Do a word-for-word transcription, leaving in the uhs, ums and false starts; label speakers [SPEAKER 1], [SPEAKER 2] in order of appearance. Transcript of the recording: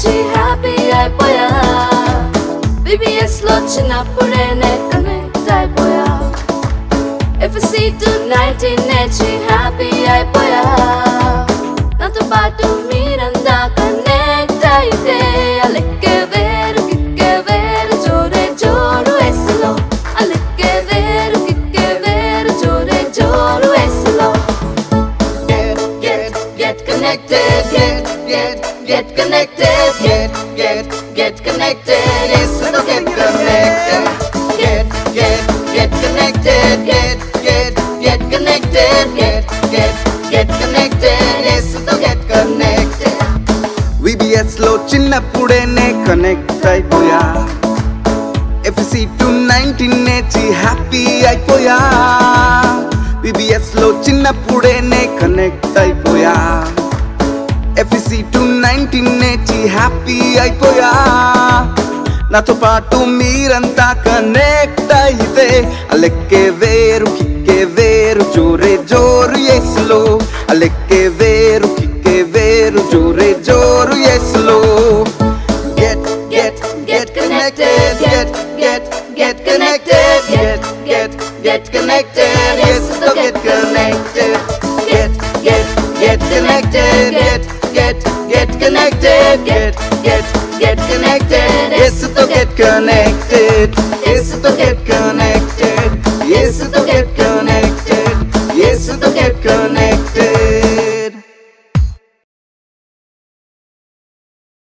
[SPEAKER 1] నేర్చి happy అయిపోయా V B S లో చిన్నప్పుడే నే కనెక్ట్ అయిపోయా F C to nineteen నేర్చి హ్యాపీ అయిపోయా నాతో పాటు మీరంతా కనెక్ట్ అయితే అలెక్కే వేరు కిక్కే వేరు జోరే జోరు ఎస్లో అలెక్కే వేరు కిక్కే వేరు జోరే జోరు ఎస్లో Get get get connected get get get connected get get get connected yes so get connected get get get connected get get get connected get get get connected yes so get connected
[SPEAKER 2] V B S లో చిన్నప్పుడే నే connect అయిపోయా F C to nineteen నేర్చి happy అయిపోయా V B S లో చిన్నప్పుడే నే connect అయిపోయా F C to nineteen నేర్చి హ్యాపీ అయిపోయా నాతో పాటు మీరంతా కనెక్ట్ అయితే అలెక్కే వేరు కిక్కే వేరు జోరే జోరు ఎస్లో అలెక్కే వేరు కిక్కే వేరు జోరే జోరు ఎస్లో Get get get connected get get get connected get get get connected yes so get connected get get get connected get get get connected get get get connected yes to get connected yes to get connected yes to